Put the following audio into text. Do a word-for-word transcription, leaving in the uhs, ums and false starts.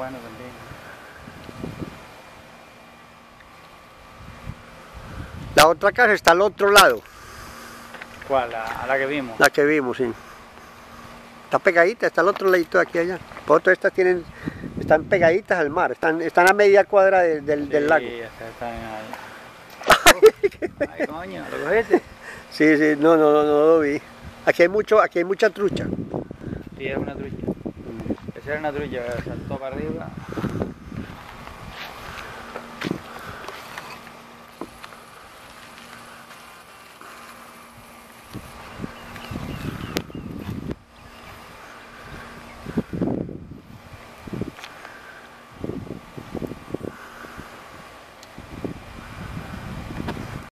bueno también. La otra casa está al otro lado. ¿Cuál? ¿La, a la que vimos? La que vimos, sí. Está pegadita, está al otro ladito de aquí allá. Por otro, estas tienen, están pegaditas al mar, están, están a media cuadra de, del, Sí, del lago. Sí, están ahí. Ay, coño, ¿lo cogiste? Sí, sí, no, no, no, no lo vi. Aquí hay mucho, aquí hay mucha trucha. Sí, es una trucha. Esa era una trucha que saltó para arriba.